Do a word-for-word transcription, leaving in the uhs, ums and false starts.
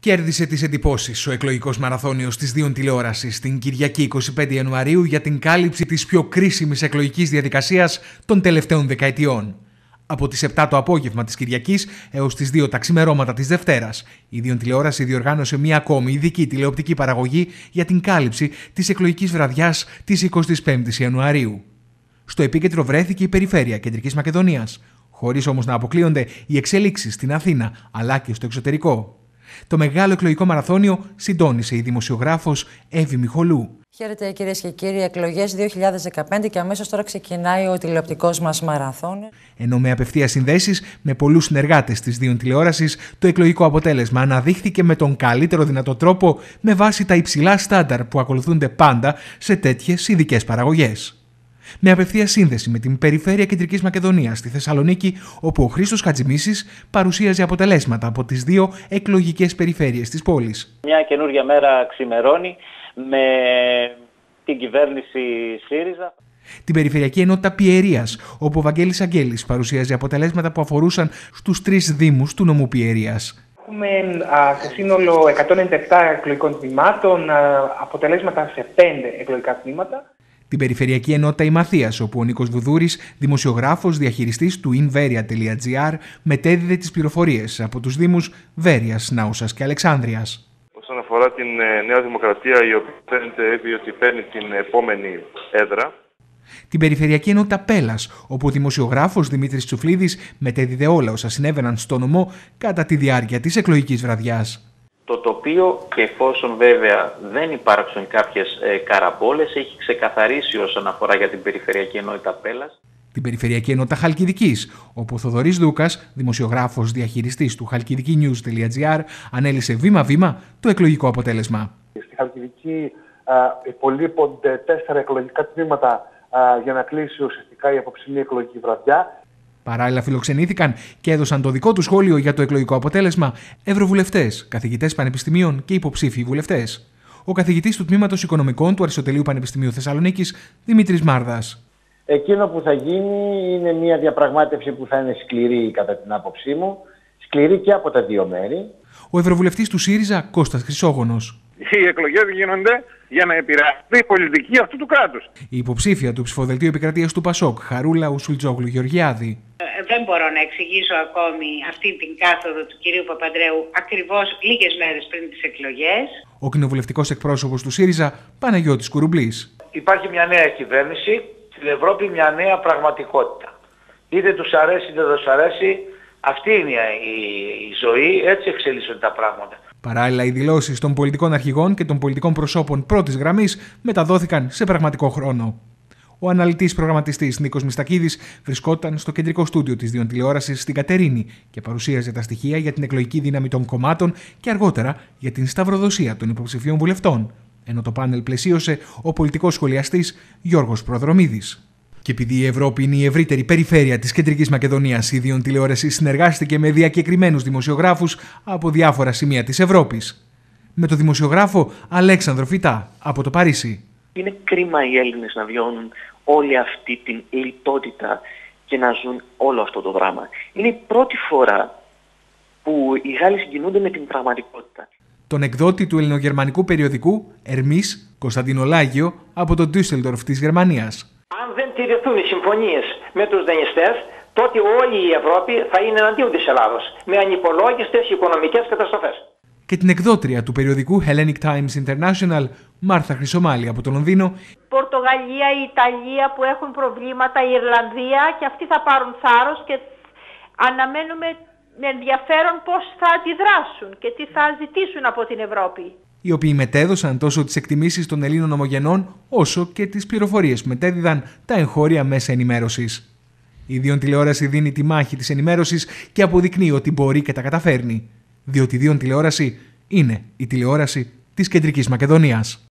Κέρδισε τις εντυπώσεις ο εκλογικός μαραθώνιος της Δίων τηλεόρασης την Κυριακή εικοστή πέμπτη Ιανουαρίου για την κάλυψη της πιο κρίσιμης εκλογικής διαδικασίας των τελευταίων δεκαετιών. Από τις επτά το απόγευμα της Κυριακής έως τις δύο τα ξημερώματα της Δευτέρας, η Δίων τηλεόραση διοργάνωσε μία ακόμη ειδική τηλεοπτική παραγωγή για την κάλυψη της εκλογικής βραδιάς της εικοστής πέμπτης Ιανουαρίου. Στο επίκεντρο βρέθηκε η περιφέρεια Κεντρικής Μακεδονίας, χωρίς όμως να αποκλείονται οι εξελίξεις στην Αθήνα αλλά και στο εξωτερικό. Το μεγάλο εκλογικό μαραθώνιο συντόνισε η δημοσιογράφος Εύη Μιχολού. Χαίρετε κυρίες και κύριοι, εκλογές δύο χιλιάδες δεκαπέντε και αμέσως τώρα ξεκινάει ο τηλεοπτικός μας μαραθώνιο. Ενώ με απευθείας συνδέσεις με πολλούς συνεργάτες της Δίων τηλεόρασης, το εκλογικό αποτέλεσμα αναδείχθηκε με τον καλύτερο δυνατό τρόπο με βάση τα υψηλά στάνταρ που ακολουθούνται πάντα σε τέτοιες ειδικές παραγωγές. Με απευθεία σύνδεση με την περιφέρεια Κεντρικής Μακεδονίας στη Θεσσαλονίκη, όπου ο Χρήστος Χατζημίσης παρουσίαζε αποτελέσματα από τις δύο εκλογικές περιφέρειες της πόλης. Μια καινούργια μέρα ξημερώνει με την κυβέρνηση ΣΥΡΙΖΑ. Την Περιφερειακή Ενότητα Πιερίας, όπου ο Βαγγέλης Αγγέλης παρουσίαζε αποτελέσματα που αφορούσαν στους τρεις δήμους του νομού Πιερίας. Έχουμε α, σε σύνολο εκατόν ενενήντα επτά εκλογικών τμήματων, α, αποτελέσματα σε πέντε εκλογικά τμήματα. Την Περιφερειακή Ενότητα Ημαθίας, όπου ο Νίκος Βουδούρης, δημοσιογράφος διαχειριστής του inveria τελεία gr, μετέδιδε τις πληροφορίες από τους δήμους Βέρειας, Νάουσας και Αλεξάνδρειας. Όσον αφορά την Νέα Δημοκρατία, η οποία φαίνεται ότι παίρνει την επόμενη έδρα. Την Περιφερειακή Ενότητα Πέλας, όπου ο δημοσιογράφος Δημήτρης Τσουφλίδης μετέδιδε όλα όσα συνέβαιναν στο νομό κατά τη διάρκεια της εκλογικής βραδιάς. Το τοπίο, και εφόσον βέβαια δεν υπάρξουν κάποιες ε, καραμπόλες, έχει ξεκαθαρίσει όσον αφορά για την Περιφερειακή Ενότητα Πέλας. Την Περιφερειακή Ενότητα Χαλκιδικής, όπου ο Θοδωρής Δούκας, δημοσιογράφος διαχειριστής του χαλκιδική νιους τελεία gr, ανέλησε βήμα-βήμα το εκλογικό αποτέλεσμα. Στη Χαλκιδική α, υπολείπονται τέσσερα εκλογικά τμήματα α, για να κλείσει ουσιαστικά η απόψινή εκλογική βραδιά. Παράλληλα, φιλοξενήθηκαν και έδωσαν το δικό του σχόλιο για το εκλογικό αποτέλεσμα ευρωβουλευτές, καθηγητές πανεπιστημίων και υποψήφιοι βουλευτές. Ο καθηγητής του Τμήματος Οικονομικών του Αριστοτελείου Πανεπιστημίου Θεσσαλονίκης, Δημήτρης Μάρδας. Εκείνο που θα γίνει είναι μια διαπραγμάτευση που θα είναι σκληρή κατά την άποψή μου, σκληρή και από τα δύο μέρη. Ο ευρωβουλευτής του ΣΥΡΙΖΑ, Κώστας Χρυσόγονος. Οι εκλογές γίνονται για να επηρεαστεί η πολιτική αυτού του κράτους. Η υποψήφια του ψηφοδελτίου επικρατείας του Πασόκ, Χαρούλα Ουσουλτζόγλου Γεωργιάδη. Ε, δεν μπορώ να εξηγήσω ακόμη αυτή την κάθοδο του κυρίου Παπαντρέου ακριβώς λίγες μέρες πριν τις εκλογές. Ο κοινοβουλευτικός εκπρόσωπος του ΣΥΡΙΖΑ, Παναγιώτης Κουρουμπλής. Υπάρχει μια νέα κυβέρνηση, στην Ευρώπη μια νέα πραγματικότητα. Είτε τους αρέσει είτε δεν τους αρέσει, αυτή είναι η, η ζωή, έτσι εξελίσσονται τα πράγματα. Παράλληλα, οι δηλώσεις των πολιτικών αρχηγών και των πολιτικών προσώπων πρώτης γραμμής μεταδόθηκαν σε πραγματικό χρόνο. Ο αναλυτής προγραμματιστής Νίκος Μιστακίδης βρισκόταν στο κεντρικό στούντιο της Δίων τηλεόρασης στην Κατερίνη και παρουσίαζε τα στοιχεία για την εκλογική δύναμη των κομμάτων και αργότερα για την σταυροδοσία των υποψηφίων βουλευτών, ενώ το πάνελ πλαισίωσε ο πολιτικός σχολιαστής Γιώργος Προδρομίδης. Και επειδή η Ευρώπη είναι η ευρύτερη περιφέρεια της Κεντρικής Μακεδονίας, η Δίων τηλεόραση συνεργάστηκε με διακεκριμένους δημοσιογράφους από διάφορα σημεία της Ευρώπης. Με το δημοσιογράφο Αλέξανδρο Φυτά από το Παρίσι. Είναι κρίμα οι Έλληνες να βιώνουν όλη αυτή την λιτότητα και να ζουν όλο αυτό το δράμα. Είναι η πρώτη φορά που οι Γάλλοι συγκινούνται με την πραγματικότητα. Τον εκδότη του ελληνογερμανικού περιοδικού Ερμής, Κωνσταντίνο Λάγιο, από το Ντούσελντορφ της Γερμανίας. Αν δεν τηρηθούν οι συμφωνίες με τους δανειστές, τότε όλη η Ευρώπη θα είναι εναντίον της Ελλάδος, με ανυπολόγιστες οικονομικές καταστροφές. Και την εκδότρια του περιοδικού Hellenic Times International, Μάρθα Χρυσομάλη από το Λονδίνο. Πορτογαλία, η Ιταλία που έχουν προβλήματα, η Ιρλανδία, και αυτοί θα πάρουν θάρρος και αναμένουμε με ενδιαφέρον πώς θα αντιδράσουν και τι θα ζητήσουν από την Ευρώπη. Οι οποίοι μετέδωσαν τόσο τις εκτιμήσεις των Ελλήνων ομογενών, όσο και τις πληροφορίες που μετέδιδαν τα εγχώρια μέσα ενημέρωσης. Η Δίων τηλεόραση δίνει τη μάχη της ενημέρωσης και αποδεικνύει ότι μπορεί και τα καταφέρνει. Διότι η Δίων τηλεόραση είναι η τηλεόραση της Κεντρικής Μακεδονίας.